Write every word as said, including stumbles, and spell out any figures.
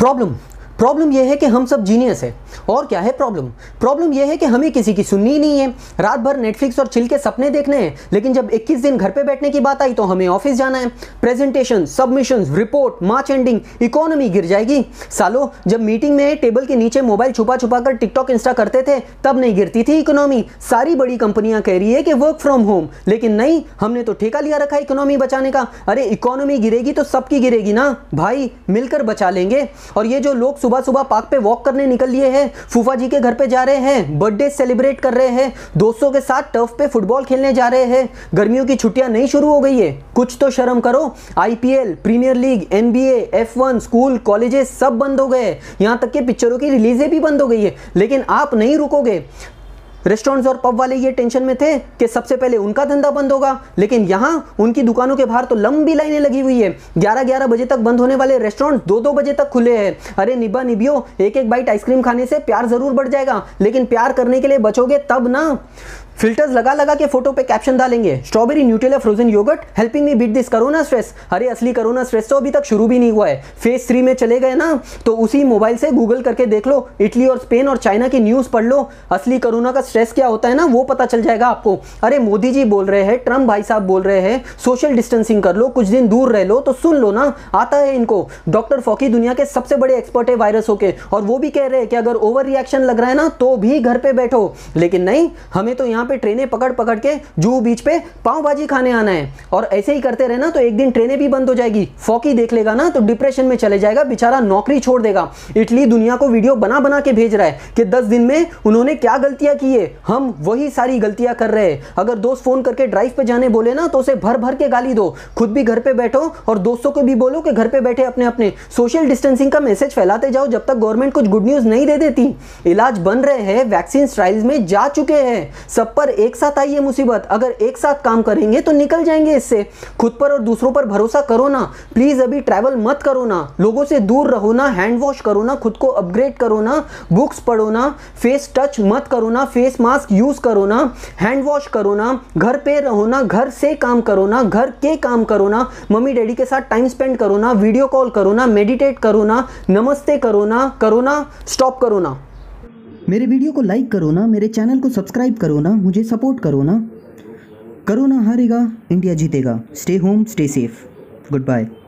Problem problem यह है कि हम सब जीनियस है। और क्या है प्रॉब्लम? प्रॉब्लम यह है कि हमें किसी की सुननी ही नहीं है। रात भर नेटफ्लिक्स और चिल के सपने देखने हैं, लेकिन जब इक्कीस दिन घर पे बैठने की बात आई तो हमें ऑफिस जाना है। Presentation, submissions, report, March ending, economy गिर जाएगी। सालों, जब मीटिंग में टेबल के नीचे मोबाइल छुपा छुपा कर टिकटॉक इंस्टा करते थे तब नहीं गिरती थी इकोनॉमी। सारी बड़ी कंपनियां कह रही है कि वर्क फ्रॉम होम, लेकिन नहीं, हमने तो ठेका लिया रखा इकोनॉमी बचाने का। अरे इकोनॉमी गिरेगी तो सबकी गिरेगी ना भाई, मिलकर बचा लेंगे। और ये जो लोग सुबह सुबह पार्क पे वॉक करने निकल लिए हैं, फूफा जी के घर पे जा रहे हैं, बर्थडे सेलिब्रेट कर रहे हैं, दोस्तों के साथ टर्फ पे फुटबॉल खेलने जा रहे हैं, गर्मियों की छुट्टियां नहीं शुरू हो गई है, कुछ तो शर्म करो। IPL, premier league, NBA, F one, school, colleges सब बंद हो गए, यहां तक कि पिक्चरों की रिलीजें भी बंद हो गई है। लेकिन आप नहीं रुकोगे। रेस्टोरेंट्स और पब वाले ये टेंशन में थे कि सबसे पहले उनका धंधा बंद होगा, लेकिन यहाँ उनकी दुकानों के बाहर तो लंबी लाइनें लगी हुई है। ग्यारह ग्यारह बजे तक बंद होने वाले रेस्टोरेंट दो दो बजे तक खुले हैं। अरे निभा निभियो, एक एक बाइट आइसक्रीम खाने से प्यार जरूर बढ़ जाएगा, लेकिन प्यार करने के लिए बचोगे तब ना। फिल्टर्स लगा लगा के फोटो पे कैप्शन डालेंगे, strawberry nutrela frozen yogurt helping me beat this corona stress. अरे असली कोरोना स्ट्रेस तो अभी तक शुरू भी नहीं हुआ है। फेज थ्री में चले गए ना तो उसी मोबाइल से गूगल करके देख लो, इटली और स्पेन और चाइना की न्यूज़ पढ़ लो, असली कोरोना का स्ट्रेस क्या होता है ना वो पता चल जाएगा आपको। अरे मोदी जी बोल रहे हैं, ट्रम्प भाई साहब बोल रहे हैं सोशल डिस्टेंसिंग कर लो, कुछ दिन दूर रह लो, तो सुन लो ना, आता है इनको। डॉक्टर फॉकी दुनिया के सबसे बड़े एक्सपर्ट है वायरसों के, और वो भी कह रहे हैं कि अगर ओवर रिएक्शन लग रहा है ना तो भी घर पे बैठो। लेकिन नहीं, हमें तो यहाँ पे ट्रेनें पकड़ पकड़ के जुहू बीच पे पाव भाजी खाने आना है। और ऐसे ही करते रहना तो एक दिन ट्रेनें भी बंद हो जाएगी। फॉकी देख लेगा ना तो डिप्रेशन में चले जाएगा, बेचारा नौकरी छोड़ देगा। इटली दुनिया को वीडियो बना बना के भेज रहा है कि दस दिन में उन्होंने क्या गलतियां की है, हम वही सारी गलतियां कर रहे हैं। अगर दोस्त फोन करके ड्राइव पे जाने बोले ना तो उसे भर भर के गाली दो, खुद भी घर पे बैठो और दोस्तों को भी बोलो कि घर पे बैठे अपने अपने सोशल डिस्टेंसिंग का मैसेज फैलाते जाओ जब तक गवर्नमेंट कुछ गुड न्यूज नहीं दे देती। इलाज बन रहे हैं, वैक्सीन ट्रायल्स में जा चुके हैं, सब पर एक साथ आई ये मुसीबत। अगर एक साथ काम करेंगे तो निकल जाएंगे इससे। खुद पर और दूसरों पर भरोसा करो ना प्लीज, अभी ट्रैवल मत करो ना, लोगों से दूर रहो ना, हैंड वॉश करो ना, खुद को अपग्रेड करो ना, बुक्स पढ़ो ना, फेस टच मत करो ना, फेस मास्क यूज करो ना, हैंड वॉश करो ना, घर पे रहो ना, घर से काम करो ना, घर के काम करो ना, मम्मी डैडी के साथ टाइम स्पेंड करो ना, वीडियो कॉल करो ना, मेडिटेट करो ना, नमस्ते करो ना, करो ना, स्टॉप करो ना। मेरे वीडियो को लाइक करो ना, मेरे चैनल को सब्सक्राइब करो ना, मुझे सपोर्ट करो ना। कोरोना हारेगा, इंडिया जीतेगा। Stay home, stay safe. Good bye.